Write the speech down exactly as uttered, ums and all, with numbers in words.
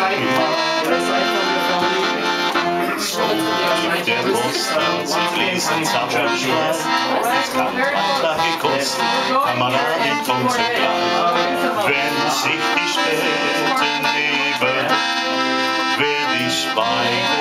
Der Brust hat sich lesen zusammenschloss. Es kann Antrag gekostet, Kameraden kommt zu gleich. Wenn sich die Städte neben, werd ich bei